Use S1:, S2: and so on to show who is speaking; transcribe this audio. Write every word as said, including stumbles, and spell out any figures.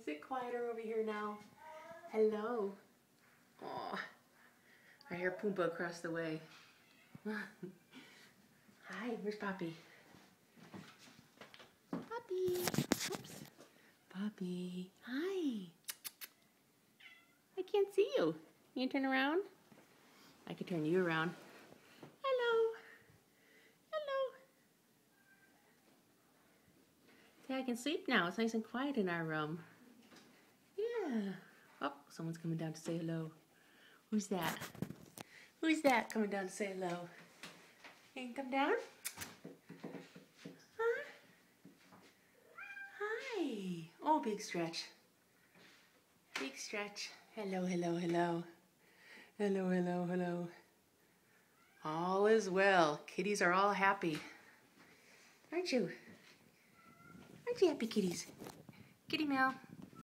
S1: Is it quieter over here now? Hello. Oh, I hear Pumbaa across the way. Hi, where's Poppy? Poppy. Oops. Poppy. Hi. I can't see you. You can turn around? I could turn you around. Hello. Hello. See, I can sleep now. It's nice and quiet in our room. Yeah. Oh, someone's coming down to say hello. Who's that? Who's that coming down to say hello? You can come down? Huh? Hi. Oh, big stretch. Big stretch. Hello, hello, hello. Hello, hello, hello. All is well. Kitties are all happy. Aren't you? Aren't you happy, kitties? Kitty meow.